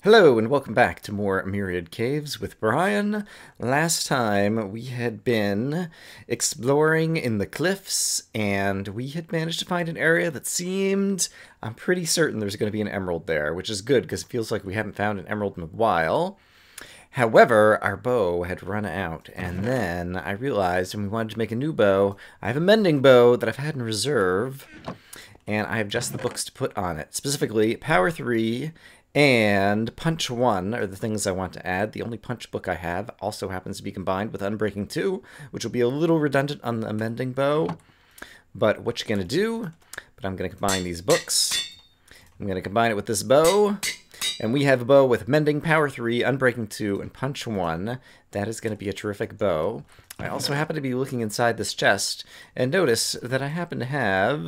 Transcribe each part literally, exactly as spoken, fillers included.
Hello and welcome back to more Myriad Caves with Brian. Last time we had been exploring in the cliffs and we had managed to find an area that seemed, I'm pretty certain there's going to be an emerald there, which is good because it feels like we haven't found an emerald in a while. However, our bow had run out, and then I realized when we wanted to make a new bow, I have a mending bow that I've had in reserve, and I have just the books to put on it. Specifically, Power three and Punch one are the things I want to add. The only Punch book I have also happens to be combined with Unbreaking two, which will be a little redundant on the mending bow. But what you gonna do? But I'm gonna combine these books. I'm gonna combine it with this bow. And we have a bow with Mending, Power three, Unbreaking two, and Punch one. That is going to be a terrific bow. I also happen to be looking inside this chest and notice that I happen to have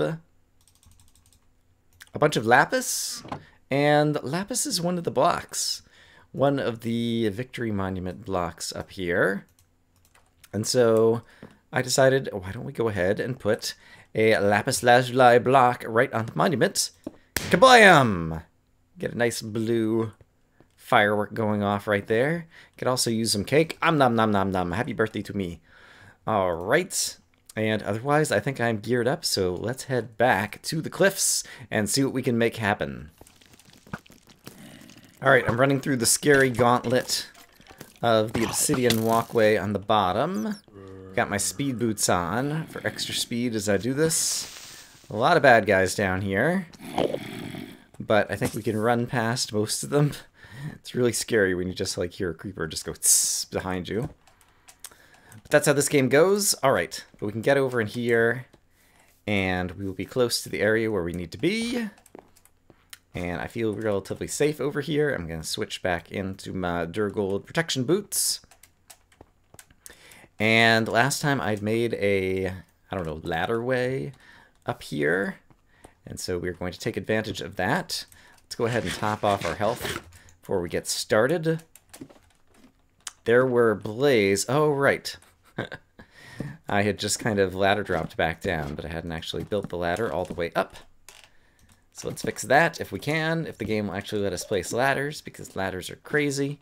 a bunch of lapis. And lapis is one of the blocks. One of the Victory Monument blocks up here. And so I decided, why don't we go ahead and put a lapis lazuli block right on the monument. Kablam! Get a nice blue firework going off right there. Could also use some cake. Om nom nom nom nom. Happy birthday to me. All right. And otherwise, I think I'm geared up. So let's head back to the cliffs and see what we can make happen. All right. I'm running through the scary gauntlet of the obsidian walkway on the bottom. Got my speed boots on for extra speed as I do this. A lot of bad guys down here. But I think we can run past most of them. It's really scary when you just like hear a creeper just go tss behind you. But that's how this game goes. All right, but we can get over in here, and we will be close to the area where we need to be. And I feel relatively safe over here. I'm going to switch back into my Durgold protection boots. And last time I'd made a, I don't know, ladder way up here. And so we're going to take advantage of that. Let's go ahead and top off our health before we get started. There were blaze. Oh, right. I had just kind of ladder dropped back down, but I hadn't actually built the ladder all the way up. So let's fix that if we can, if the game will actually let us place ladders, because ladders are crazy.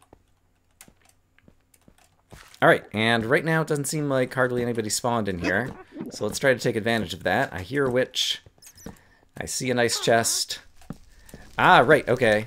All right, and right now it doesn't seem like hardly anybody spawned in here. So let's try to take advantage of that. I hear a witch. I see a nice chest. Ah, right, okay.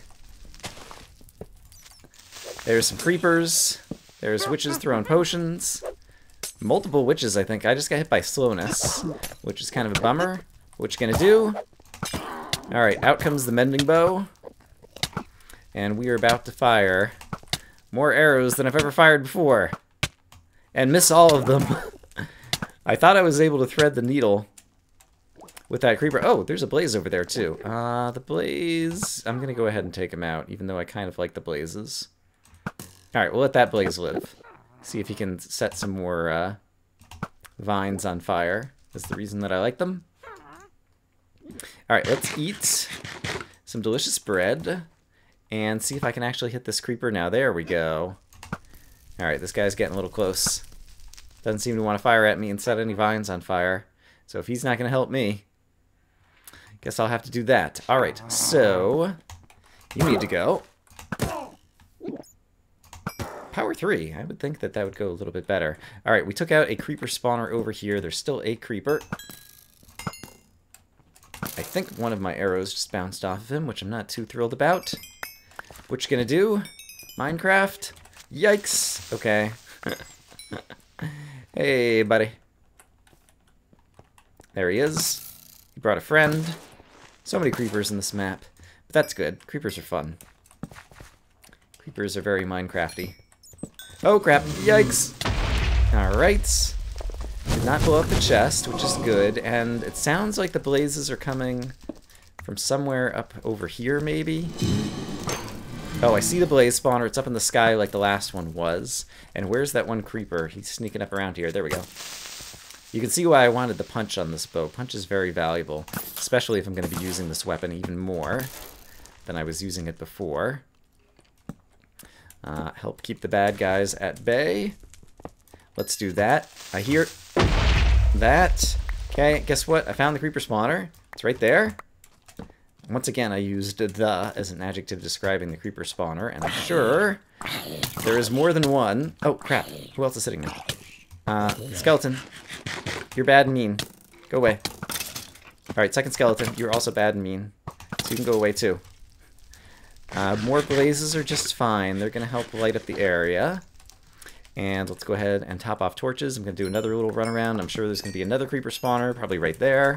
There's some creepers. There's witches throwing potions. Multiple witches, I think. I just got hit by slowness, which is kind of a bummer. What you gonna do? Alright, out comes the mending bow. And we are about to fire more arrows than I've ever fired before. And miss all of them. I thought I was able to thread the needle with that creeper. Oh, there's a blaze over there too. Uh, the blaze, I'm gonna go ahead and take him out, even though I kind of like the blazes. Alright, we'll let that blaze live. See if he can set some more uh, vines on fire. That's the reason that I like them. Alright, let's eat some delicious bread and see if I can actually hit this creeper now. There we go. Alright, this guy's getting a little close. Doesn't seem to want to fire at me and set any vines on fire. So if he's not going to help me, guess I'll have to do that. All right, so you need to go. Power three. I would think that that would go a little bit better. All right, we took out a creeper spawner over here. There's still a creeper. I think one of my arrows just bounced off of him, which I'm not too thrilled about. What you gonna do? Minecraft? Yikes. Okay. Hey, buddy. There he is. He brought a friend. So many creepers in this map. But that's good. Creepers are fun. Creepers are very Minecrafty. Oh, crap. Yikes. Alright. Did not blow up the chest, which is good. And it sounds like the blazes are coming from somewhere up over here, maybe? Oh, I see the blaze spawner. It's up in the sky like the last one was. And where's that one creeper? He's sneaking up around here. There we go. You can see why I wanted the punch on this bow. Punch is very valuable, especially if I'm going to be using this weapon even more than I was using it before. Uh, help keep the bad guys at bay. Let's do that. I hear that. Okay, guess what? I found the creeper spawner. It's right there. Once again, I used the as an adjective describing the creeper spawner, and I'm sure there is more than one. Oh, crap. Who else is sitting there? Uh, skeleton. You're bad and mean. Go away. Alright, second skeleton. You're also bad and mean. So you can go away, too. Uh, more blazes are just fine. They're going to help light up the area. And let's go ahead and top off torches. I'm going to do another little run around. I'm sure there's going to be another creeper spawner, probably right there.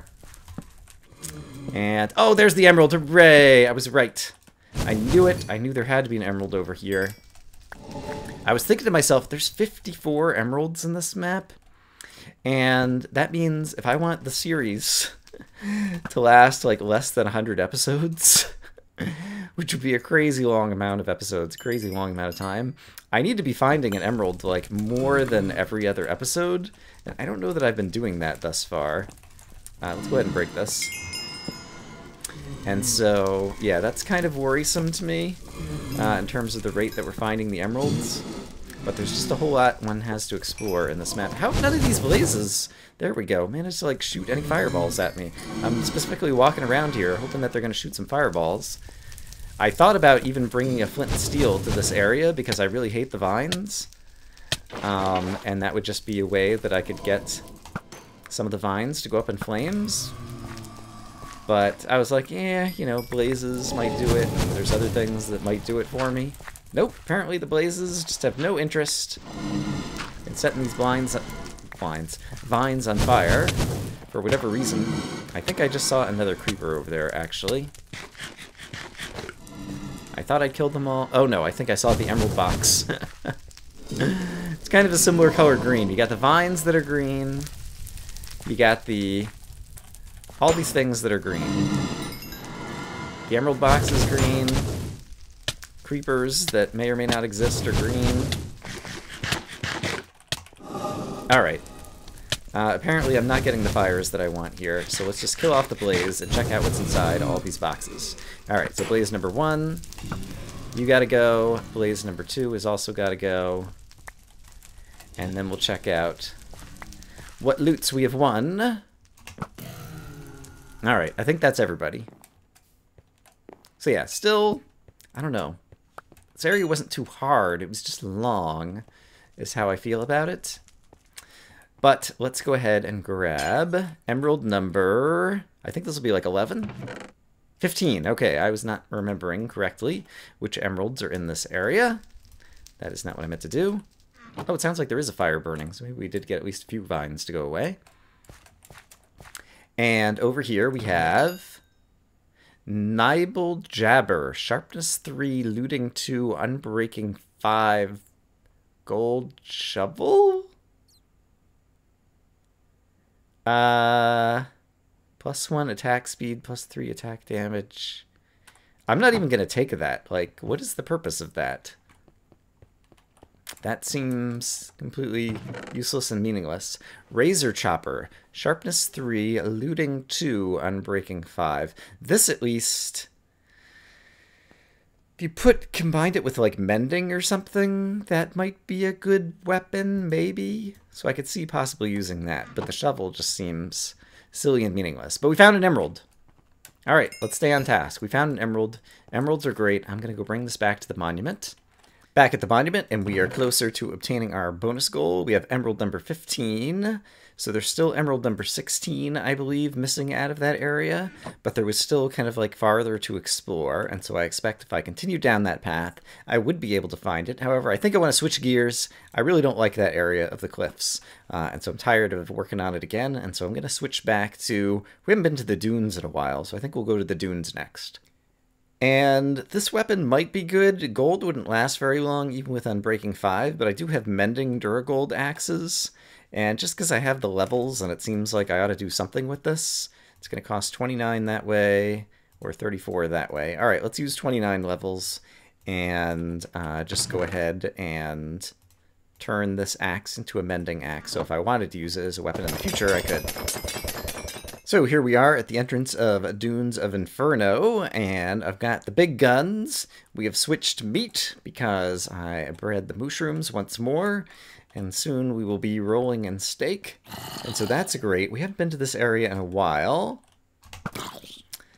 And, oh, there's the emerald. Hooray! I was right. I knew it. I knew there had to be an emerald over here. I was thinking to myself, there's fifty-four emeralds in this map. And that means if I want the series to last like less than one hundred episodes, which would be a crazy long amount of episodes, crazy long amount of time, I need to be finding an emerald like more than every other episode. And I don't know that I've been doing that thus far. Uh, let's go ahead and break this. And so, yeah, that's kind of worrisome to me uh, in terms of the rate that we're finding the emeralds. But there's just a whole lot one has to explore in this map. How none of these blazes, there we go, managed to like shoot any fireballs at me. I'm specifically walking around here hoping that they're going to shoot some fireballs. I thought about even bringing a flint and steel to this area because I really hate the vines. Um, and that would just be a way that I could get some of the vines to go up in flames. But I was like, yeah, you know, blazes might do it. And there's other things that might do it for me. Nope, apparently the blazes just have no interest in setting these blinds, blinds, vines on fire for whatever reason. I think I just saw another creeper over there, actually. I thought I killed them all. Oh no, I think I saw the emerald box. It's kind of a similar color green. You got the vines that are green. You got the... all these things that are green. The emerald box is green. Creepers that may or may not exist are green. Alright. Uh, apparently I'm not getting the fires that I want here, so let's just kill off the blaze and check out what's inside all these boxes. Alright, so blaze number one, you gotta go. Blaze number two is also gotta go. And then we'll check out what loots we have won. Alright, I think that's everybody. So yeah, still, I don't know. This area wasn't too hard, it was just long, is how I feel about it. But let's go ahead and grab emerald number, I think this will be like eleven? fifteen, okay, I was not remembering correctly which emeralds are in this area. That is not what I meant to do. Oh, it sounds like there is a fire burning, so maybe we did get at least a few vines to go away. And over here we have Nibel Jabber, Sharpness three, Looting two, Unbreaking five, Gold Shovel? Uh, plus one attack speed, plus three attack damage. I'm not even going to take that. Like, what is the purpose of that? That seems completely useless and meaningless. Razor Chopper, Sharpness three, Looting two, Unbreaking five. This at least... if you put combined it with like Mending or something, that might be a good weapon, maybe? So I could see possibly using that, but the shovel just seems silly and meaningless. But we found an emerald. Alright, let's stay on task. We found an emerald. Emeralds are great. I'm going to go bring this back to the monument. Back at the monument, and we are closer to obtaining our bonus goal. We have emerald number fifteen. So there's still emerald number sixteen, I believe, missing out of that area. But there was still kind of like farther to explore. And so I expect if I continue down that path, I would be able to find it. However, I think I want to switch gears. I really don't like that area of the cliffs. Uh, and so I'm tired of working on it again. And so I'm going to switch back to... we haven't been to the dunes in a while, so I think we'll go to the dunes next. And this weapon might be good. Gold wouldn't last very long, even with Unbreaking five, but I do have Mending Duragold axes. And just because I have the levels, and it seems like I ought to do something with this, it's going to cost twenty-nine that way, or thirty-four that way. All right, let's use twenty-nine levels, and uh, just go ahead and turn this axe into a Mending axe. So if I wanted to use it as a weapon in the future, I could. So here we are at the entrance of Dunes of Inferno, and I've got the big guns. We have switched meat because I bred the mushrooms once more, and soon we will be rolling in steak. And so that's great. We haven't been to this area in a while.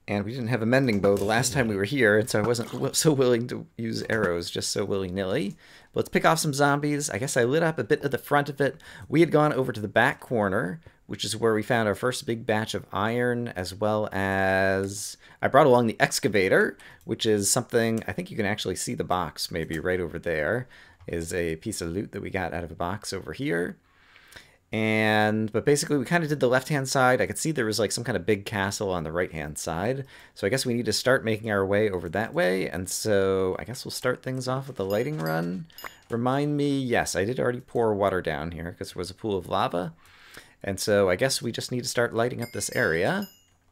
And we didn't have a mending bow the last time we were here, and so I wasn't so willing to use arrows just so willy-nilly. But let's pick off some zombies. I guess I lit up a bit of the front of it. We had gone over to the back corner, which is where we found our first big batch of iron, as well as I brought along the excavator, which is something, I think you can actually see the box maybe right over there, is a piece of loot that we got out of a box over here. And, but basically we kind of did the left-hand side. I could see there was like some kind of big castle on the right-hand side. So I guess we need to start making our way over that way. And so I guess we'll start things off with the lighting run. Remind me, yes, I did already pour water down here because there was a pool of lava. And so I guess we just need to start lighting up this area.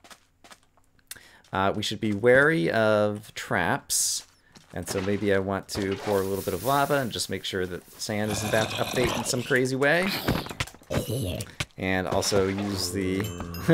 Uh, we should be wary of traps. And so maybe I want to pour a little bit of lava and just make sure that sand isn't about to update in some crazy way. And also use the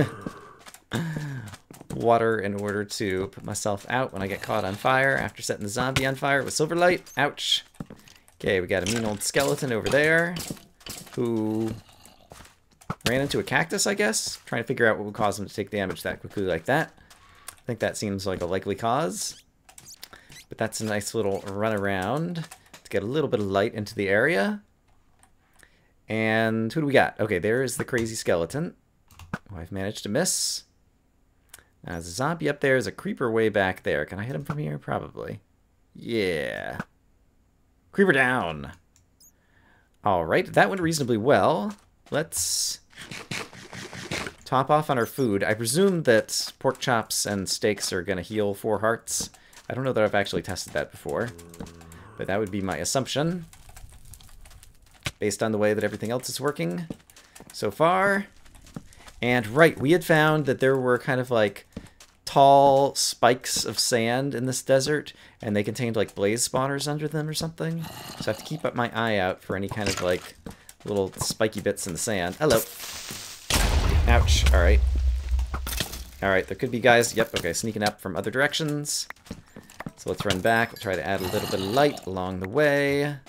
water in order to put myself out when I get caught on fire after setting the zombie on fire with silver light. Ouch. Okay, we got a mean old skeleton over there who ran into a cactus, I guess. Trying to figure out what would cause him to take damage that quickly like that. I think that seems like a likely cause. But that's a nice little run around to get a little bit of light into the area. And who do we got? Okay, there's the crazy skeleton, who I've managed to miss. Now, there's a zombie up there. There's a creeper way back there. Can I hit him from here? Probably. Yeah. Creeper down. All right, that went reasonably well. Let's top off on our food. I presume that pork chops and steaks are going to heal four hearts. I don't know that I've actually tested that before, but that would be my assumption, based on the way that everything else is working so far. And right, we had found that there were kind of like tall spikes of sand in this desert, and they contained like blaze spawners under them or something. So I have to keep up my eye out for any kind of like little spiky bits in the sand. Hello. Ouch. All right. All right, there could be guys, yep, okay, sneaking up from other directions. So let's run back. We'll try to add a little bit of light along the way. I'm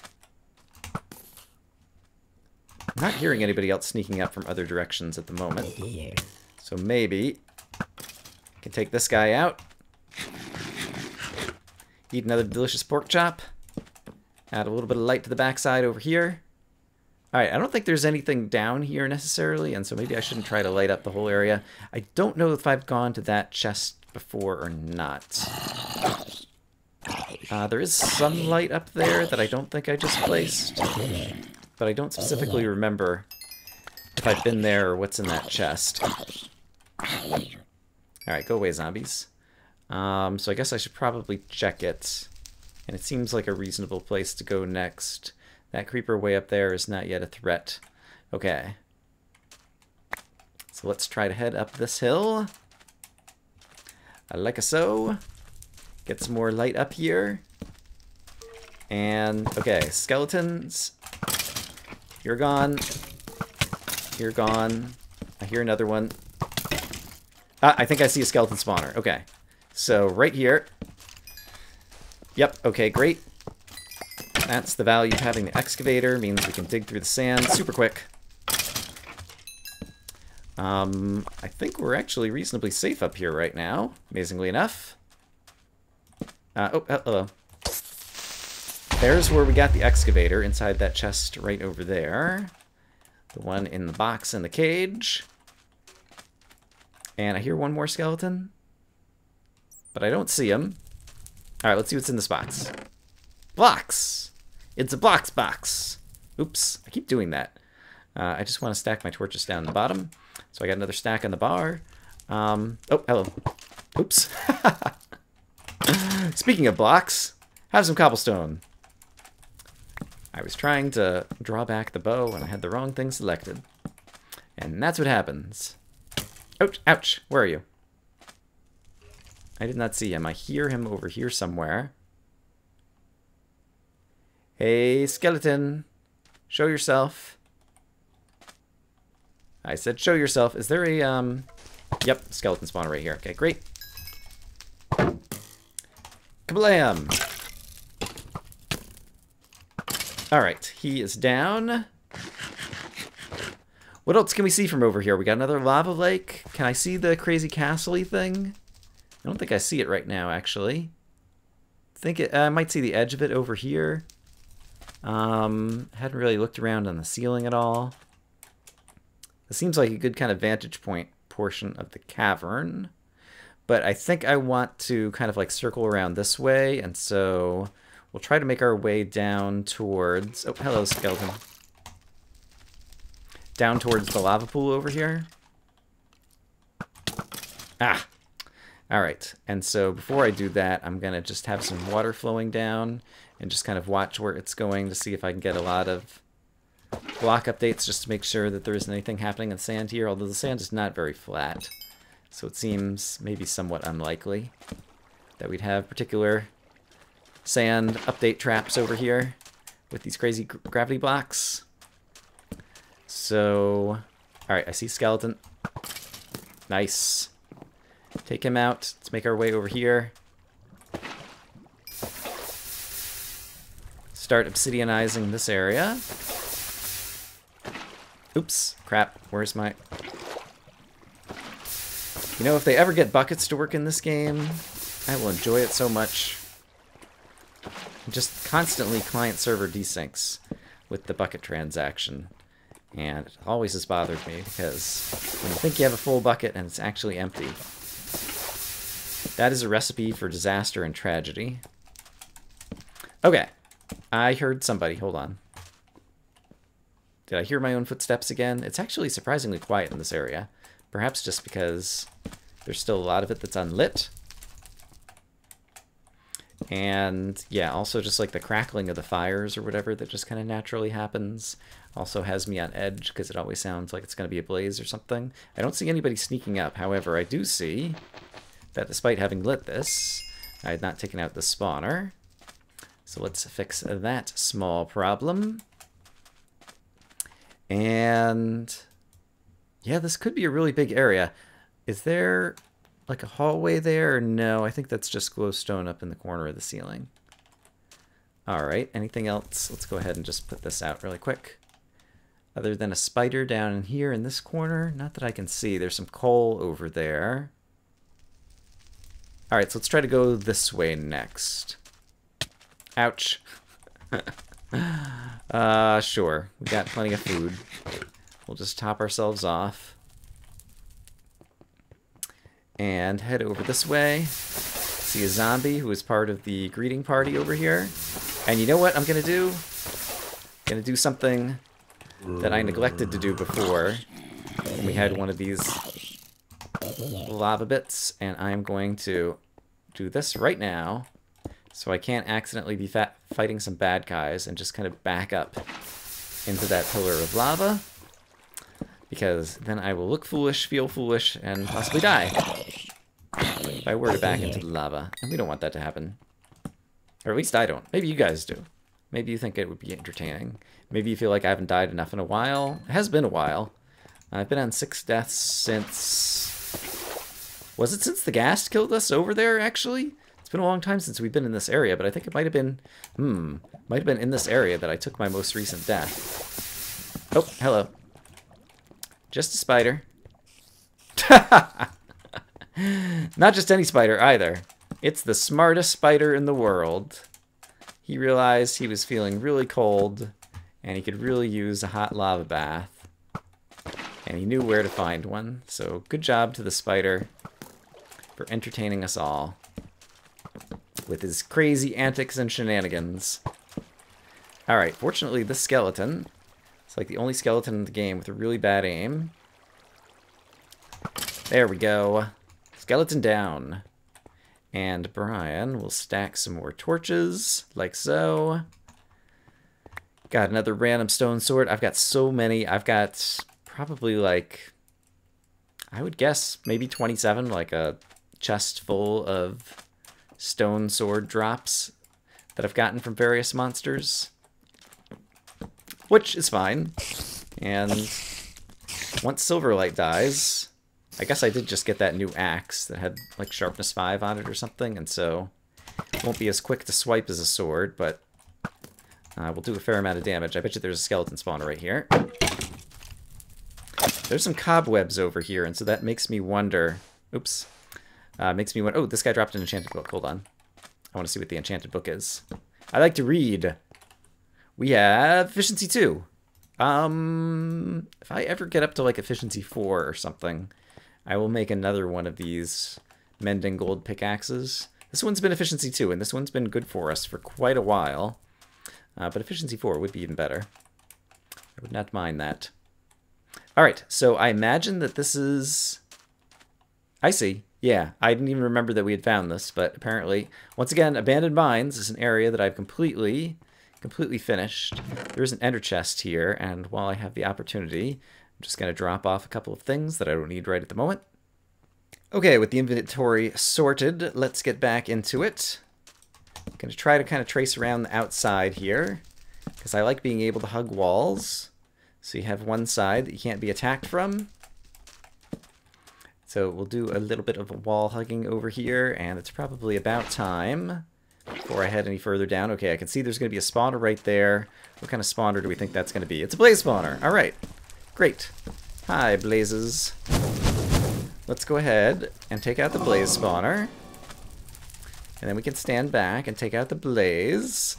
not hearing anybody else sneaking up from other directions at the moment. So maybe I can take this guy out. Eat another delicious pork chop. Add a little bit of light to the backside over here. Alright, I don't think there's anything down here necessarily, and so maybe I shouldn't try to light up the whole area. I don't know if I've gone to that chest before or not. Uh, there is some light up there that I don't think I just placed, but I don't specifically remember if I've been there or what's in that chest. Alright, go away, zombies. Um, so I guess I should probably check it, and it seems like a reasonable place to go next. That creeper way up there is not yet a threat. Okay. So let's try to head up this hill. I like a so. Get some more light up here. And, okay, skeletons. You're gone. You're gone. I hear another one. Ah, I think I see a skeleton spawner. Okay. So, right here. Yep, okay, great. That's the value of having the excavator. Means we can dig through the sand super quick. Um, I think we're actually reasonably safe up here right now, amazingly enough. Uh, oh, hello. There's where we got the excavator, inside that chest right over there. The one in the box in the cage. And I hear one more skeleton, but I don't see him. Alright, let's see what's in this box. Blocks! It's a blocks box. Oops, I keep doing that. Uh, I just want to stack my torches down the bottom. So I got another stack on the bar. Um, oh, hello. Oops. Speaking of blocks, have some cobblestone. I was trying to draw back the bow and I had the wrong thing selected. And that's what happens. Ouch, ouch, where are you? I did not see him. I hear him over here somewhere. Hey, skeleton, show yourself. I said show yourself. Is there a, um... Yep, skeleton spawner right here. Okay, great. Kablam! Alright, he is down. What else can we see from over here? We got another lava lake. Can I see the crazy castle-y thing? I don't think I see it right now, actually. I think it, uh, I might see the edge of it over here. Um, hadn't really looked around on the ceiling at all. It seems like a good kind of vantage point portion of the cavern. But I think I want to kind of like circle around this way, and so we'll try to make our way down towards... Oh, hello, skeleton. Down towards the lava pool over here. Ah! Alright, and so before I do that, I'm going to just have some water flowing down and just kind of watch where it's going to see if I can get a lot of block updates just to make sure that there isn't anything happening in the sand here, although the sand is not very flat. So it seems maybe somewhat unlikely that we'd have particular sand update traps over here with these crazy gr gravity blocks. So, alright, I see skeleton. Nice. Take him out. Let's make our way over here. Start obsidianizing this area. Oops, crap. Where's my... You know, if they ever get buckets to work in this game, I will enjoy it so much. Just constantly client-server desyncs with the bucket transaction. And it always has bothered me, because when you think you have a full bucket and it's actually empty, that is a recipe for disaster and tragedy. Okay. I heard somebody. Hold on. Did I hear my own footsteps again? It's actually surprisingly quiet in this area. Perhaps just because there's still a lot of it that's unlit. And yeah, also just like the crackling of the fires or whatever that just kind of naturally happens also has me on edge because it always sounds like it's going to be a blaze or something. I don't see anybody sneaking up. However, I do see that despite having lit this, I had not taken out the spawner. So let's fix that small problem. And yeah, this could be a really big area. Is there like a hallway there? No, I think that's just glowstone up in the corner of the ceiling. All right, anything else? Let's go ahead and just put this out really quick. Other than a spider down in here in this corner, not that I can see. There's some coal over there. All right, so let's try to go this way next. Ouch. uh, sure. We got plenty of food. We'll just top ourselves off. And head over this way. See a zombie who is part of the greeting party over here. And you know what I'm gonna do? I'm gonna do something that I neglected to do before when we had one of these lava bits. And I'm going to do this right now, so I can't accidentally be fat fighting some bad guys and just kind of back up into that pillar of lava, because then I will look foolish, feel foolish, and possibly die if I were to back into the lava. And we don't want that to happen. Or at least I don't. Maybe you guys do. Maybe you think it would be entertaining. Maybe you feel like I haven't died enough in a while. It has been a while. I've been on six deaths since... Was it since the ghast killed us over there, actually? It's been a long time since we've been in this area, but I think it might have been... Hmm. Might have been in this area that I took my most recent death. Oh, hello. Just a spider. Not just any spider, either. It's the smartest spider in the world. He realized he was feeling really cold, and he could really use a hot lava bath. And he knew where to find one, so good job to the spider for entertaining us all with his crazy antics and shenanigans. Alright, fortunately this skeleton, it's like the only skeleton in the game with a really bad aim. There we go. Skeleton down. And Brian will stack some more torches, like so. Got another random stone sword. I've got so many. I've got probably like, I would guess maybe twenty-seven, like a chest full of stone sword drops that I've gotten from various monsters. Which is fine. And once Silverlight dies, I guess I did just get that new axe that had like sharpness five on it or something, and so it won't be as quick to swipe as a sword, but uh, we'll do a fair amount of damage. I bet you there's a skeleton spawner right here. There's some cobwebs over here, and so that makes me wonder... Oops. Uh, makes me want... Oh, this guy dropped an enchanted book. Hold on. I want to see what the enchanted book is. I like to read. We have efficiency two. Um, if I ever get up to like efficiency four or something, I will make another one of these mending gold pickaxes. This one's been efficiency two, and this one's been good for us for quite a while. Uh, but efficiency four would be even better. I would not mind that. All right, so I imagine that this is... I see. Yeah, I didn't even remember that we had found this, but apparently, once again, Abandoned Mines is an area that I've completely, completely finished. There is an ender chest here, and while I have the opportunity, I'm just going to drop off a couple of things that I don't need right at the moment. Okay, with the inventory sorted, let's get back into it. I'm going to try to kind of trace around the outside here, because I like being able to hug walls. So you have one side that you can't be attacked from. So we'll do a little bit of wall hugging over here, and it's probably about time before I head any further down. Okay, I can see there's going to be a spawner right there. What kind of spawner do we think that's going to be? It's a blaze spawner. All right, great. Hi, blazes. Let's go ahead and take out the blaze spawner. And then we can stand back and take out the blaze.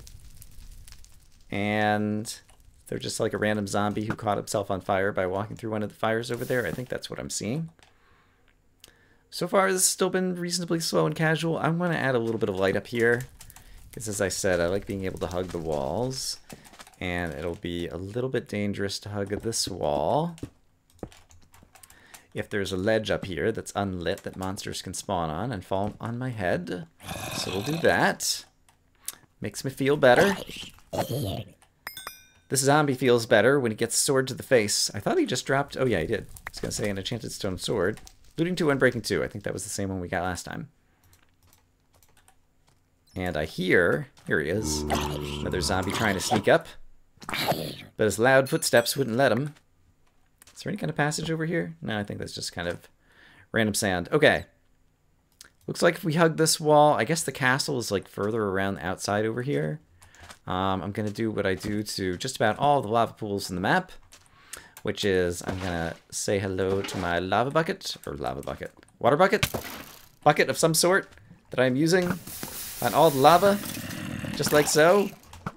And they're just like a random zombie who caught himself on fire by walking through one of the fires over there. I think that's what I'm seeing. So far, this has still been reasonably slow and casual. I'm going to add a little bit of light up here. Because as I said, I like being able to hug the walls. And it'll be a little bit dangerous to hug this wall. If there's a ledge up here that's unlit that monsters can spawn on and fall on my head. So we'll do that. Makes me feel better. This zombie feels better when he gets sword to the face. I thought he just dropped... Oh yeah, he did. I was going to say an enchanted stone sword. Looting two, Unbreaking two. I think that was the same one we got last time. And I hear... Here he is. Another zombie trying to sneak up. But his loud footsteps wouldn't let him. Is there any kind of passage over here? No, I think that's just kind of random sand. Okay. Looks like if we hug this wall... I guess the castle is like further around the outside over here. Um, I'm going to do what I do to just about all the lava pools in the map. Which is, I'm going to say hello to my lava bucket, or lava bucket, water bucket, bucket of some sort that I'm using on all the lava, just like so.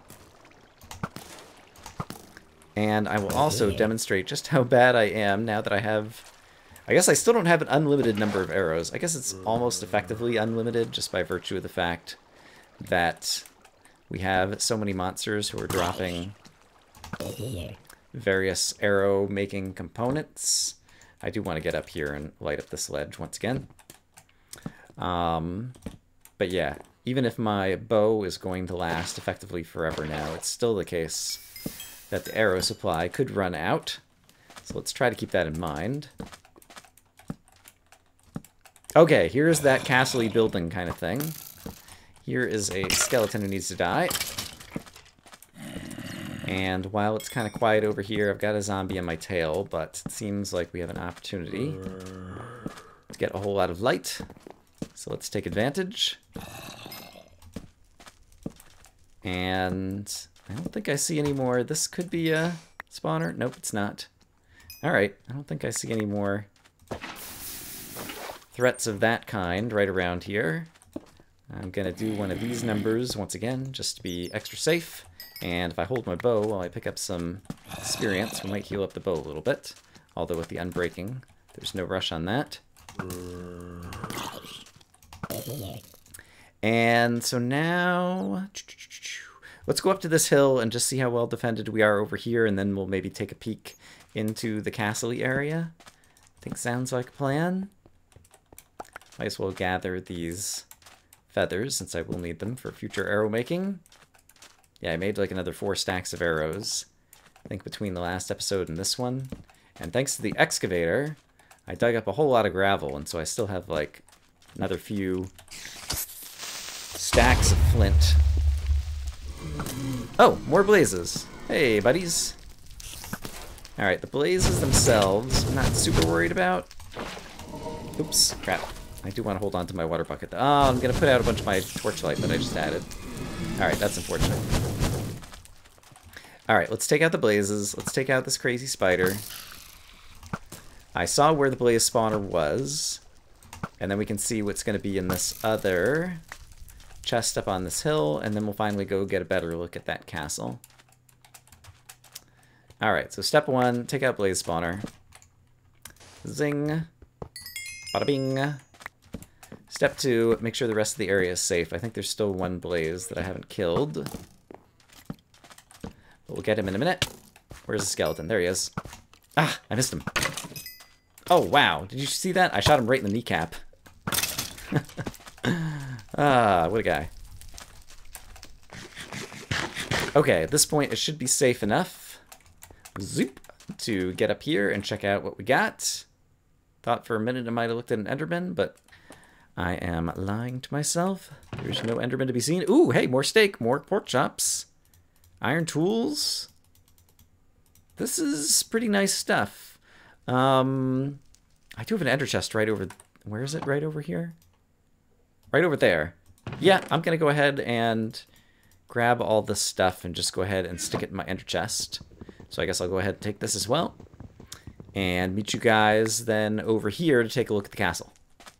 And I will also demonstrate just how bad I am now that I have, I guess I still don't have an unlimited number of arrows. I guess it's almost effectively unlimited just by virtue of the fact that we have so many monsters who are dropping various arrow-making components. I do want to get up here and light up this ledge once again. Um, but yeah, even if my bow is going to last effectively forever now, it's still the case that the arrow supply could run out. So let's try to keep that in mind. Okay, here's that castle-y building kind of thing. Here is a skeleton who needs to die. And while it's kind of quiet over here, I've got a zombie on my tail, but it seems like we have an opportunity to get a whole lot of light. So let's take advantage. And I don't think I see any more. This could be a spawner. Nope, it's not. Alright, I don't think I see any more threats of that kind right around here. I'm going to do one of these numbers once again, just to be extra safe. And if I hold my bow while I pick up some experience, we might heal up the bow a little bit. Although with the unbreaking, there's no rush on that. And so now, let's go up to this hill and just see how well defended we are over here, and then we'll maybe take a peek into the castle-y area. I think sounds like a plan. Might as well gather these feathers, since I will need them for future arrow making. Yeah, I made like another four stacks of arrows, I think between the last episode and this one. And thanks to the excavator, I dug up a whole lot of gravel, and so I still have like another few stacks of flint. Oh, more blazes. Hey, buddies. Alright, the blazes themselves, I'm not super worried about. Oops, crap. I do want to hold on to my water bucket, though. Oh, I'm going to put out a bunch of my torchlight that I just added. Alright, that's unfortunate. Alright, let's take out the blazes. Let's take out this crazy spider. I saw where the blaze spawner was. And then we can see what's going to be in this other chest up on this hill, and then we'll finally go get a better look at that castle. Alright, so step one, take out Blaze Spawner. Zing. Bada bing. Step two, make sure the rest of the area is safe. I think there's still one Blaze that I haven't killed. But we'll get him in a minute. Where's the skeleton? There he is. Ah, I missed him. Oh, wow. Did you see that? I shot him right in the kneecap. Ah, what a guy. Okay, at this point, it should be safe enough. Zoop. To get up here and check out what we got. Thought for a minute I might have looked at an Enderman, but I am lying to myself. There's no Enderman to be seen. Ooh, hey, more steak, more pork chops. Iron tools. This is pretty nice stuff. Um, I do have an ender chest right over... Where is it? Right over here? Right over there. Yeah, I'm going to go ahead and grab all this stuff and just go ahead and stick it in my ender chest. So I guess I'll go ahead and take this as well. And meet you guys then over here to take a look at the castle.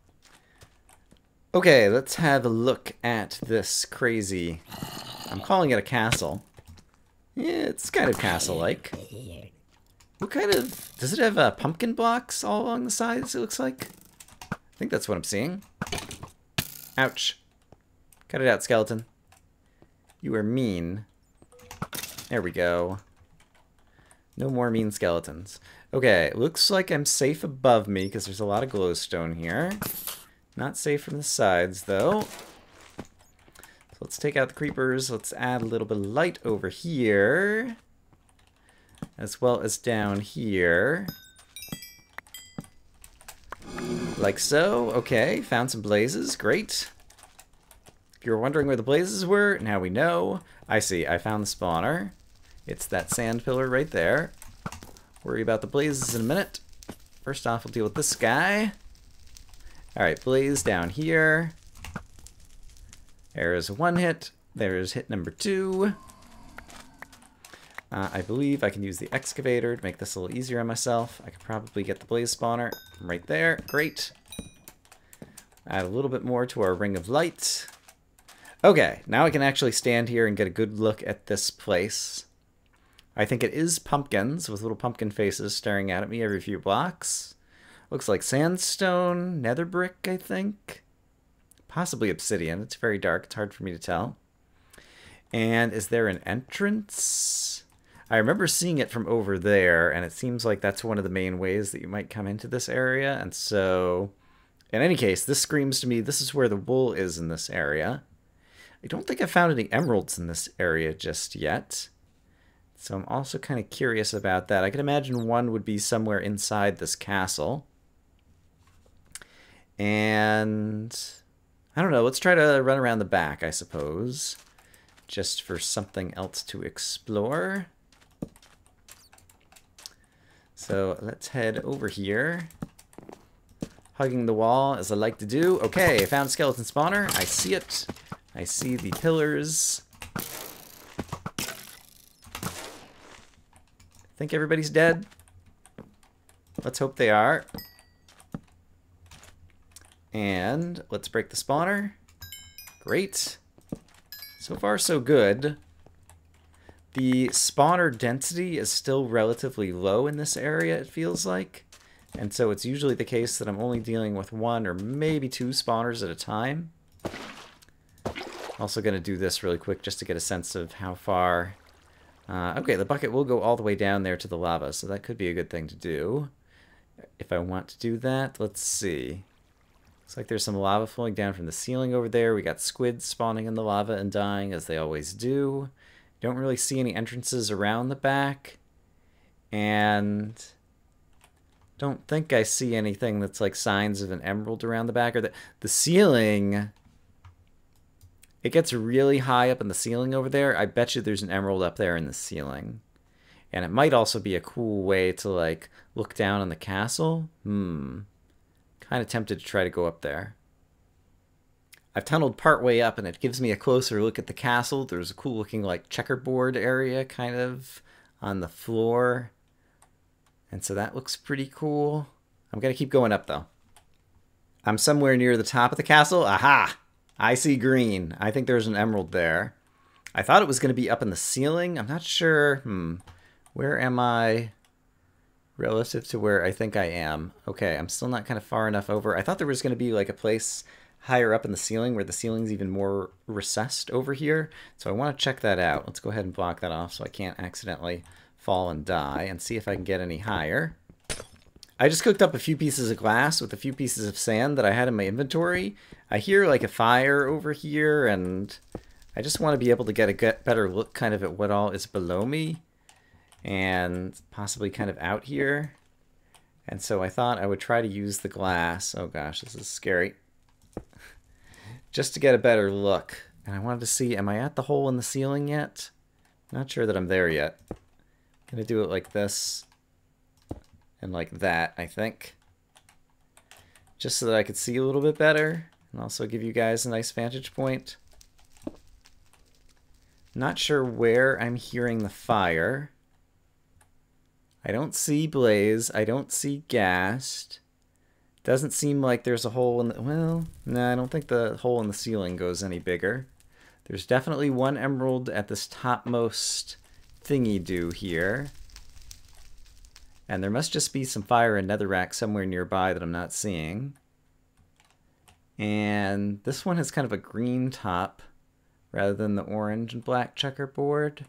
Okay, let's have a look at this crazy... I'm calling it a castle. Yeah, it's kind of castle-like. What kind of... Does it have uh, pumpkin blocks all along the sides, it looks like? I think that's what I'm seeing. Ouch. Cut it out, skeleton. You are mean. There we go. No more mean skeletons. Okay, looks like I'm safe above me because there's a lot of glowstone here. Not safe from the sides, though. So let's take out the creepers. Let's add a little bit of light over here. As well as down here. Like so. Okay, found some blazes. Great. If you were wondering where the blazes were, now we know. I see. I found the spawner. It's that sand pillar right there. Worry about the blazes in a minute. First off, we'll deal with this guy. Alright, blaze down here. There's one hit. There's hit number two. Uh, I believe I can use the excavator to make this a little easier on myself. I could probably get the blaze spawner right there. Great. Add a little bit more to our ring of light. Okay, now I can actually stand here and get a good look at this place. I think it is pumpkins with little pumpkin faces staring out at me every few blocks. Looks like sandstone, nether brick, I think. Possibly obsidian. It's very dark. It's hard for me to tell. And is there an entrance? I remember seeing it from over there, and it seems like that's one of the main ways that you might come into this area. And so, in any case, this screams to me this is where the wool is in this area. I don't think I found any emeralds in this area just yet. So I'm also kind of curious about that. I can imagine one would be somewhere inside this castle. And I don't know, let's try to run around the back, I suppose. Just for something else to explore. So let's head over here. Hugging the wall, as I like to do. Okay, I found skeleton spawner. I see it. I see the pillars. Think everybody's dead? Let's hope they are. And let's break the spawner. Great. So far, so good. The spawner density is still relatively low in this area, it feels like. And so it's usually the case that I'm only dealing with one or maybe two spawners at a time. Also going to do this really quick just to get a sense of how far... Uh, okay, the bucket will go all the way down there to the lava, so that could be a good thing to do. If I want to do that, let's see. Looks like there's some lava flowing down from the ceiling over there. We got squids spawning in the lava and dying, as they always do. Don't really see any entrances around the back. And don't think I see anything that's like signs of an emerald around the back. Or the, the ceiling... It gets really high up in the ceiling over there. I bet you there's an emerald up there in the ceiling. And it might also be a cool way to, like, look down on the castle. Hmm. Kind of tempted to try to go up there. I've tunneled part way up, and it gives me a closer look at the castle. There's a cool-looking, like, checkerboard area, kind of, on the floor. And so that looks pretty cool. I'm going to keep going up, though. I'm somewhere near the top of the castle. Aha! I see green. I think there's an emerald there. I thought it was going to be up in the ceiling. I'm not sure. Hmm. Where am I relative to where I think I am? Okay, I'm still not kind of far enough over. I thought there was going to be like a place higher up in the ceiling where the ceiling's even more recessed over here. So I want to check that out. Let's go ahead and block that off so I can't accidentally fall and die, and see if I can get any higher. I just cooked up a few pieces of glass with a few pieces of sand that I had in my inventory. I hear like a fire over here, and I just want to be able to get a get better look kind of at what all is below me and possibly kind of out here. And so I thought I would try to use the glass. Oh gosh, this is scary. Just to get a better look. And I wanted to see, am I at the hole in the ceiling yet? Not sure that I'm there yet. I'm going to do it like this and like that, I think. Just so that I could see a little bit better and also give you guys a nice vantage point. Not sure where I'm hearing the fire. I don't see blaze. I don't see ghast. Doesn't seem like there's a hole in the... Well, no, I don't think the hole in the ceiling goes any bigger. There's definitely one emerald at this topmost thingy-do here. And there must just be some fire and netherrack somewhere nearby that I'm not seeing. And this one has kind of a green top rather than the orange and black checkerboard.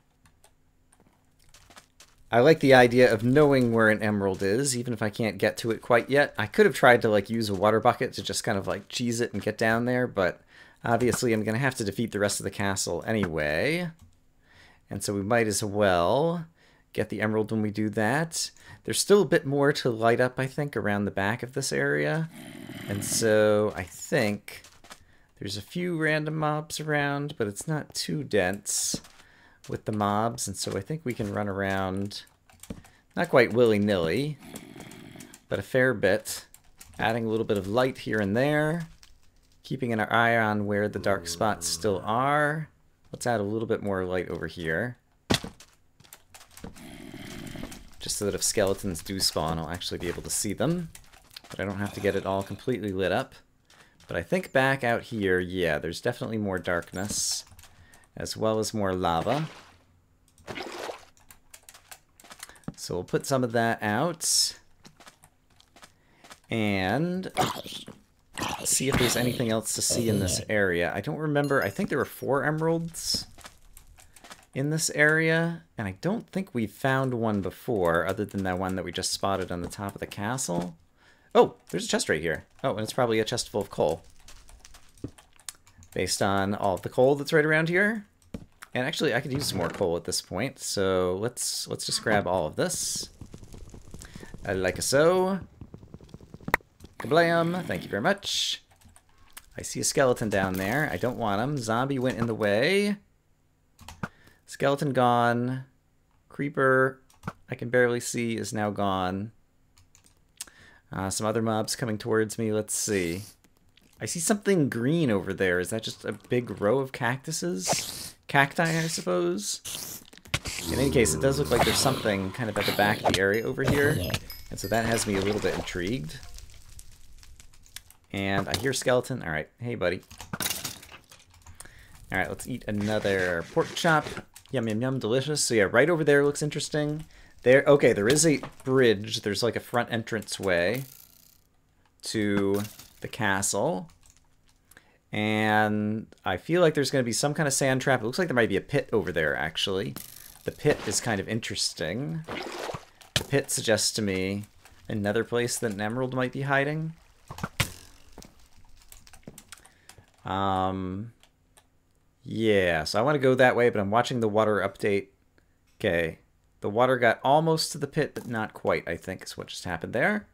I like the idea of knowing where an emerald is, even if I can't get to it quite yet. I could have tried to like use a water bucket to just kind of like cheese it and get down there, but obviously I'm going to have to defeat the rest of the castle anyway. And so we might as well get the emerald when we do that. There's still a bit more to light up, I think, around the back of this area. And so I think there's a few random mobs around, but it's not too dense with the mobs. And so I think we can run around, not quite willy-nilly, but a fair bit, adding a little bit of light here and there, keeping an eye on where the dark spots still are. Let's add a little bit more light over here, just so that if skeletons do spawn, I'll actually be able to see them. But I don't have to get it all completely lit up. But I think back out here, yeah, there's definitely more darkness, as well as more lava. So we'll put some of that out. And see if there's anything else to see in this area. I don't remember. I think there were four emeralds in this area, and I don't think we've found one before, other than that one that we just spotted on the top of the castle. Oh, there's a chest right here. Oh, and it's probably a chest full of coal, based on all of the coal that's right around here. And actually, I could use some more coal at this point, so let's let's just grab all of this. I like so. Kablam! Thank you very much. I see a skeleton down there. I don't want him. Zombie went in the way. Skeleton gone. Creeper, I can barely see, is now gone. Uh, some other mobs coming towards me. Let's see. I see something green over there. Is that just a big row of cactuses? Cacti, I suppose? In any case, it does look like there's something kind of at the back of the area over here. And so that has me a little bit intrigued. And I hear skeleton. Alright, hey buddy. Alright, let's eat another pork chop. Yum, yum, yum, delicious. So yeah, right over there looks interesting. There, okay, there is a bridge. There's like a front entrance way to the castle. And I feel like there's going to be some kind of sand trap. It looks like there might be a pit over there, actually. The pit is kind of interesting. The pit suggests to me another place that an emerald might be hiding. Um, yeah, so I want to go that way, but I'm watching the water update. Okay, the water got almost to the pit, but not quite, I think, is what just happened there.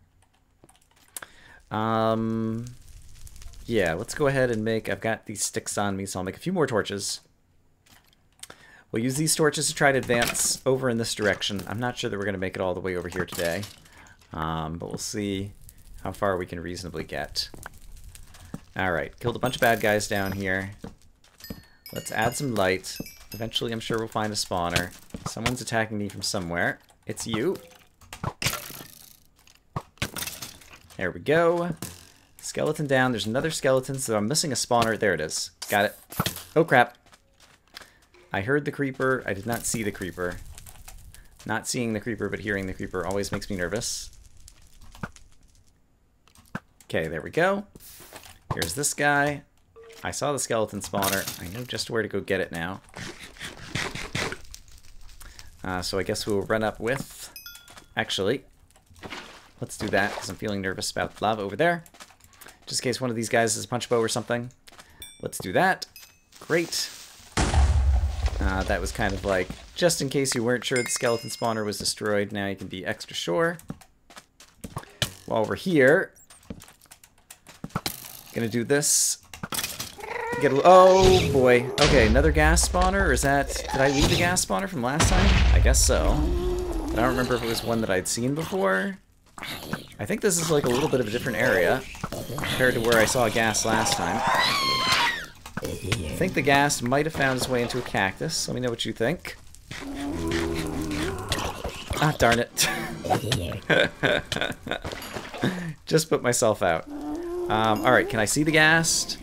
Um, yeah, let's go ahead and make, I've got these sticks on me, so I'll make a few more torches. We'll use these torches to try to advance over in this direction. I'm not sure that we're going to make it all the way over here today, um, but we'll see how far we can reasonably get. Alright, killed a bunch of bad guys down here. Let's add some light. Eventually, I'm sure we'll find a spawner. Someone's attacking me from somewhere. It's you. There we go. Skeleton down. There's another skeleton, so I'm missing a spawner. There it is. Got it. Oh, crap. I heard the creeper. I did not see the creeper. Not seeing the creeper, but hearing the creeper always makes me nervous. Okay, there we go. Here's this guy. I saw the skeleton spawner. I know just where to go get it now. Uh, so I guess we'll run up with... Actually, let's do that, because I'm feeling nervous about the lava over there. Just in case one of these guys is a punch bow or something. Let's do that. Great. Uh, that was kind of like, just in case you weren't sure the skeleton spawner was destroyed, now you can be extra sure. While we're here, gonna do this. Get a, oh boy. Okay, another gas spawner, or is that, did I leave the gas spawner from last time? I guess so. But I don't remember if it was one that I'd seen before. I think this is like a little bit of a different area compared to where I saw gas last time. I think the gas might have found its way into a cactus. Let me know what you think. Ah, darn it. Just put myself out. Um, Alright, can I see the ghast?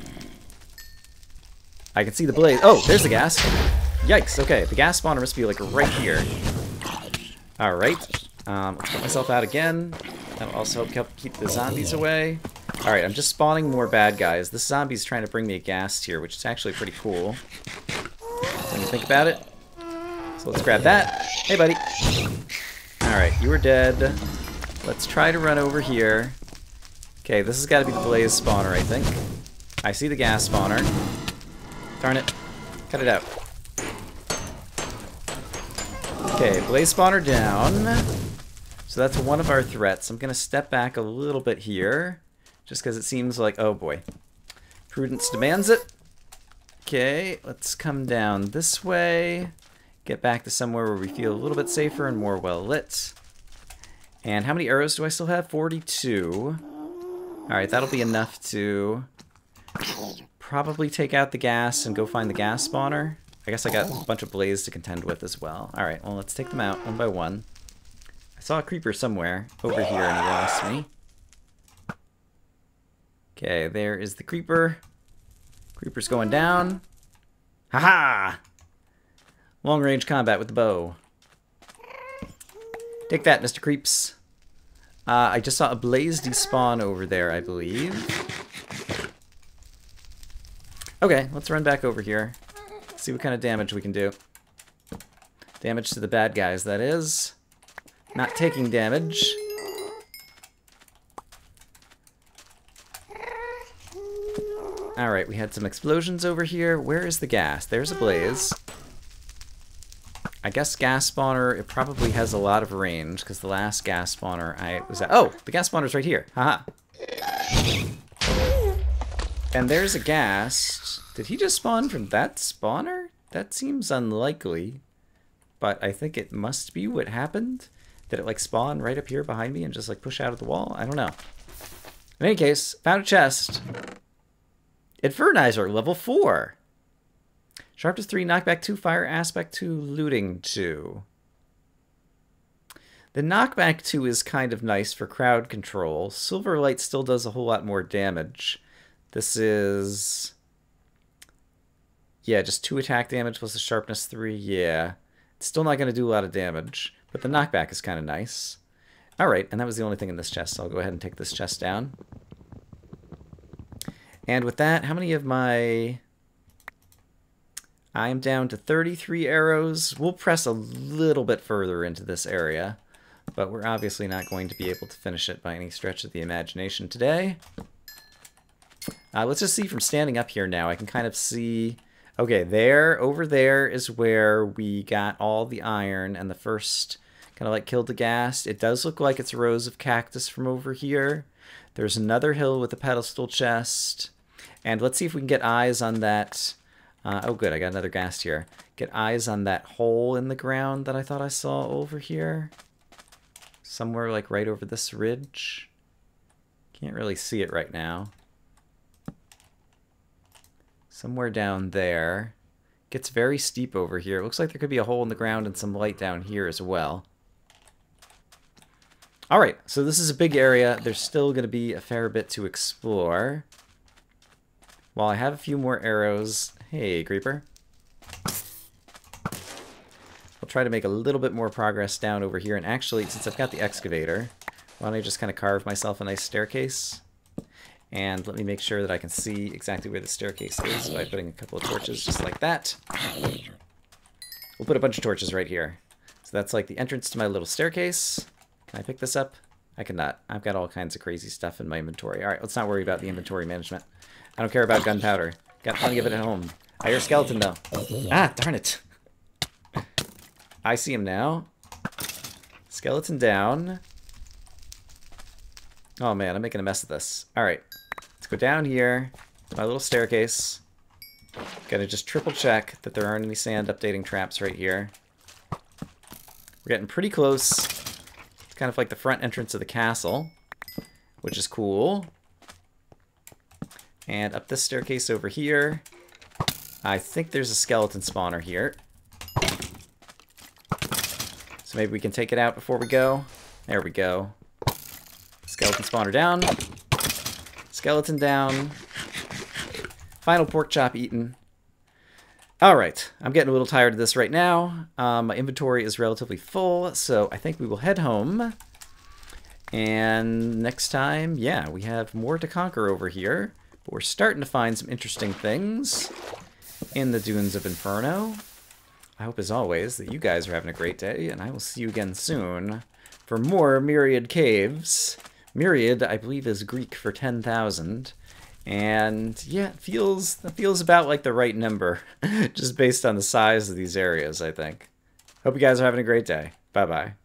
I can see the blaze. Oh, there's the ghast. Yikes, okay. The gas spawner must be like right here. Alright. Um, let's put myself out again. That'll also help keep the zombies away. Alright, I'm just spawning more bad guys. This zombie's trying to bring me a ghast here, which is actually pretty cool. When you think about it. So let's grab that. Hey, buddy. Alright, you are dead. Let's try to run over here. Okay, this has got to be the blaze spawner, I think. I see the gas spawner. Darn it. Cut it out. Okay, blaze spawner down. So that's one of our threats. I'm going to step back a little bit here. Just because it seems like, oh boy. Prudence demands it. Okay, let's come down this way. Get back to somewhere where we feel a little bit safer and more well lit. And how many arrows do I still have? forty-two. Alright, that'll be enough to probably take out the gas and go find the gas spawner. I guess I got a bunch of blaze to contend with as well. Alright, well, let's take them out one by one. I saw a creeper somewhere over here and he lost me. Okay, there is the creeper. Creeper's going down. Haha! Long range combat with the bow. Take that, Mister Creeps. Uh, I just saw a blaze despawn over there, I believe. Okay, let's run back over here. See what kind of damage we can do. Damage to the bad guys, that is. Not taking damage. Alright, we had some explosions over here. Where is the gas? There's a blaze. I guess gas spawner, it probably has a lot of range, because the last gas spawner I was at... Oh, the gas spawner's right here. Haha. And there's a ghast. Did he just spawn from that spawner? That seems unlikely. But I think it must be what happened. Did it, like, spawn right up here behind me and just, like, push out of the wall? I don't know. In any case, found a chest. Infernizer, level four. Sharpness three, knockback two, fire aspect two, looting two. The knockback two is kind of nice for crowd control. Silverlight still does a whole lot more damage. This is... Yeah, just two attack damage plus the sharpness three, yeah. It's still not going to do a lot of damage, but the knockback is kind of nice. Alright, and that was the only thing in this chest, so I'll go ahead and take this chest down. And with that, how many of my... I am down to thirty-three arrows. We'll press a little bit further into this area, but we're obviously not going to be able to finish it by any stretch of the imagination today. Uh, let's just see from standing up here now. I can kind of see... Okay, there, over there is where we got all the iron and the first kind of like killed the ghast. It does look like it's rows of cactus from over here. There's another hill with a pedestal chest. And let's see if we can get eyes on that... Uh, oh good, I got another ghast here. Get eyes on that hole in the ground that I thought I saw over here. Somewhere like right over this ridge. Can't really see it right now. Somewhere down there. Gets very steep over here. It looks like there could be a hole in the ground and some light down here as well. Alright, so this is a big area. There's still going to be a fair bit to explore. While I have a few more arrows... Hey, creeper. I'll try to make a little bit more progress down over here. And actually, since I've got the excavator, why don't I just kind of carve myself a nice staircase? And let me make sure that I can see exactly where the staircase is by putting a couple of torches just like that. We'll put a bunch of torches right here. So that's like the entrance to my little staircase. Can I pick this up? I cannot. I've got all kinds of crazy stuff in my inventory. Alright, let's not worry about the inventory management. I don't care about gunpowder. Got plenty of it at home. I hear a skeleton though. Ah, darn it. I see him now. Skeleton down. Oh man, I'm making a mess of this. Alright, let's go down here to my little staircase. Gotta just triple check that there aren't any sand updating traps right here. We're getting pretty close. It's kind of like the front entrance of the castle, which is cool. And up this staircase over here, I think there's a skeleton spawner here. So maybe we can take it out before we go. There we go. Skeleton spawner down. Skeleton down. Final pork chop eaten. Alright, I'm getting a little tired of this right now. Um, my inventory is relatively full, so I think we will head home. And next time, yeah, we have more to conquer over here. But we're starting to find some interesting things in the Dunes of Inferno. I hope, as always, that you guys are having a great day, and I will see you again soon for more Myriad Caves. Myriad, I believe, is Greek for ten thousand. And yeah, it feels, it feels about like the right number, just based on the size of these areas, I think. Hope you guys are having a great day. Bye-bye.